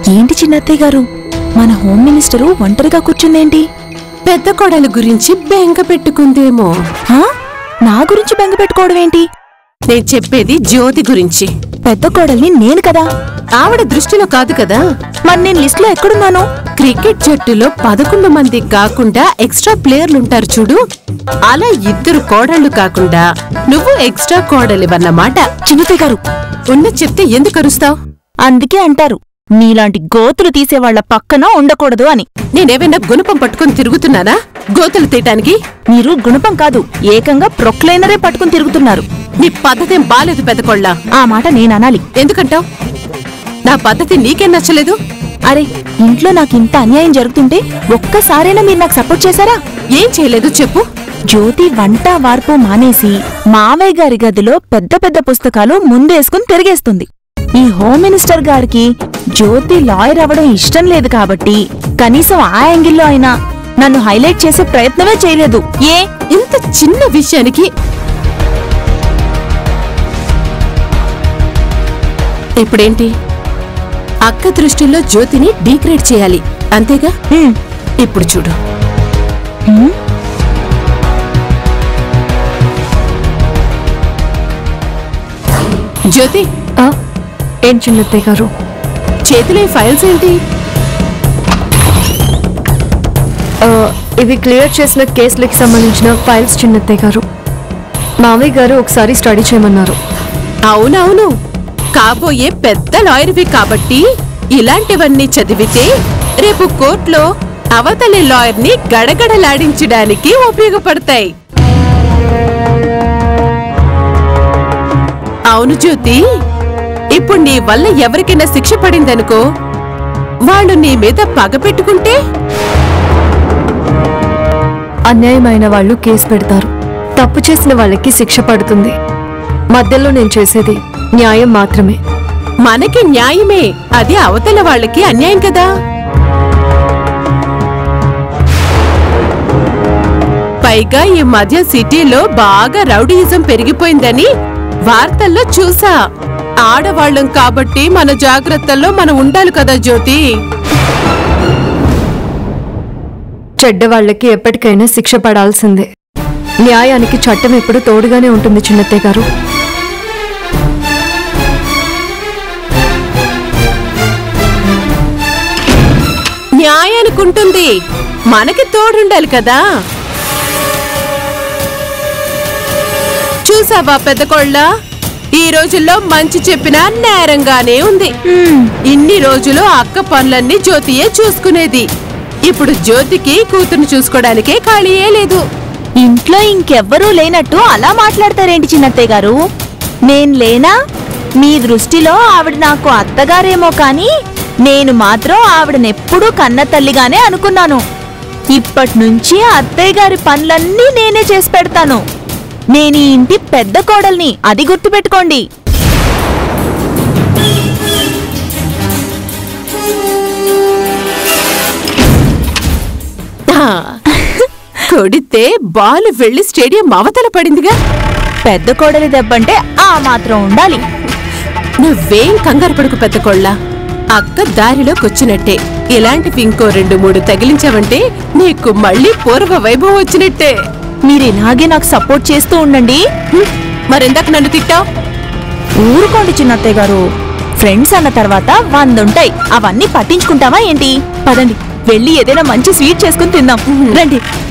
ఏంటి చిన్నత్తయ్య గారు, మన హోమ్ మినిస్టరు ఒంటరిగా కూర్చుందేంటి? పెద్ద కోడల గురించి బెంగ పెట్టుకుందేమో. నా గురించి బెంగ పెట్టుకోవడం ఏంటి? నేను చెప్పేది జ్యోతి గురించి. పెద్ద కోడల్ని నేను కదా. ఆవిడ దృష్టిలో కాదు కదా. మరి నేను లిస్ట్ లో ఎక్కడున్నాను? క్రికెట్ జట్టులో 11 మంది కాకుండా ఎక్స్ట్రా ప్లేయర్లుంటారు చూడు, అలా 2 కోడళ్లు కాకుండా నువ్వు ఎక్స్ట్రా కోడలివన్నమాట. చిన్నత్తయ్య గారు, ఉన్న చెప్తే ఎందుకు అరుస్తావు? అందుకే అంటారు నీలాంటి గోతులు తీసేవాళ్ల పక్కన ఉండకూడదు అని. నేనేమైనా గుణపం పట్టుకుని తిరుగుతున్నానా గోతులు తీయటానికి? మీరు గుణపం కాదు, ఏకంగా ప్రొక్లైనరే పట్టుకుని తిరుగుతున్నారు. నీ పద్ధతేం బాలేదు పెద్దకోళ్ళ. ఆ మాట నేననాలి. ఎందుకంటావు? నా పద్ధతి నీకేం నచ్చలేదు? అరే, ఇంట్లో నాకింత అన్యాయం జరుగుతుంటే ఒక్కసారైనా మీరు నాకు సపోర్ట్ చేశారా? ఏం చేయలేదు చెప్పు. జ్యోతి వంట వార్పు మానేసి మావయ్య గారి గదిలో పెద్ద పెద్ద పుస్తకాలు ముందేసుకుని తిరిగేస్తుంది. ఈ హోమ్ మినిస్టర్ గారికి జ్యోతి లాయర్ అవ్వడం ఇష్టం లేదు కాబట్టి కనీసం ఆ యాంగిల్లో అయినా నన్ను హైలైట్ చేసే ప్రయత్నమే చేయలేదు. ఇంత చిన్న విషయానికి ఇప్పుడేంటి? అక్క దృష్టిలో జ్యోతిని డీగ్రేడ్ చేయాలి, అంతేగా? ఇప్పుడు చూడు. జ్యోతి, ఏం చిన్నత్తయ్య గారు? చేతిలో ఫైల్స్ ఏంటి? ఇవి క్లియర్ చేసిన కేసులకి సంబంధించిన ఫైల్స్ చిన్నత్తయ్య గారు. మావయ్య గారు ఒకసారి స్టడీ చేయమన్నారు. అవునవును, కాబోయే పెద్ద లాయర్వి కాబట్టి ఇలాంటివన్నీ చదివితే రేపు కోర్టులో అవతలి లాయర్ని గడగడలాడించడానికి ఉపయోగపడతాయి. అవును జ్యోతి, ఇప్పుడు నీ వల్ల ఎవరికైనా శిక్ష పడిందనుకో, వాళ్ళు నీ మీద పగ పెట్టుకుంటే? అన్యాయమైన వాళ్ళు కేసు పెడతారు, తప్పు చేసిన వాళ్ళకి శిక్ష పడుతుంది. మధ్యలో నేను చేసేది న్యాయం మాత్రమే. మనకి న్యాయమే, అది అవతల వాళ్ళకి అన్యాయం కదా. పైగా ఈ మధ్య సిటీలో బాగా రౌడీయిజం పెరిగిపోయిందని వార్తల్లో చూసా. ఆడవాళ్ళం కాబట్టి మన జాగ్రత్తల్లో మనం ఉండాలి కదా జ్యోతి. చెడ్డవాళ్లకి ఎప్పటికైనా శిక్ష పడాల్సిందే. న్యాయానికి చట్టం ఎప్పుడు తోడుగానే ఉంటుంది చిన్నత్తయ్య గారు. న్యాయానికి ఉంటుంది, మనకి తోడుండాలి కదా. చూసావా పెద్ద కోళ్ళ, ఈ రోజుల్లో మంచి చెప్పినా నేరంగానే ఉంది. ఇన్ని రోజులు అక్క పనులన్నీ జ్యోతియే చూసుకునేది. ఇప్పుడు జ్యోతికి కూతురు చూసుకోవడానికే ఖాళీయే లేదు. ఇంట్లో ఇంకెవ్వరూ లేనట్టు అలా మాట్లాడతారేంటి చిన్నత్తయ్య గారు? నేను లేనా? మీ దృష్టిలో ఆవిడ నాకు అత్తగారేమో కానీ నేను మాత్రం ఆవిడనెప్పుడూ కన్న తల్లిగానే అనుకున్నాను. ఇప్పట్నుంచి అత్తయ్య గారి పనులన్నీ నేనే చేసి పెడతాను. నేను ఈ ఇంటి పెద్ద కోడల్ని, అది గుర్తుపెట్టుకోండి. కొడితే బాలు వెళ్లి స్టేడియం అవతల పడిందిగా. పెద్ద కోడలి దెబ్బంటే ఆ మాత్రం ఉండాలి. నువ్వేం కంగారు పడుకు పెద్ద కోళ్ళ, అక్క దారిలోకొచ్చినట్టే. ఇలాంటివి ఇంకో 2-3 తగిలించావంటే నీకు మళ్ళీ పూర్వ వైభవం వచ్చినట్టే. మీరిలాగే నాకు సపోర్ట్ చేస్తూ ఉండండి. మరెందాక నన్ను తిట్టావు? ఊరుకోండి చిన్నత్తయ్య గారు, ఫ్రెండ్స్ అన్న తర్వాత 100 ఉంటాయి, అవన్నీ పట్టించుకుంటావా ఏంటి? పదండి, వెళ్ళి ఏదైనా మంచి స్వీట్ చేసుకుని తిందాం రండి.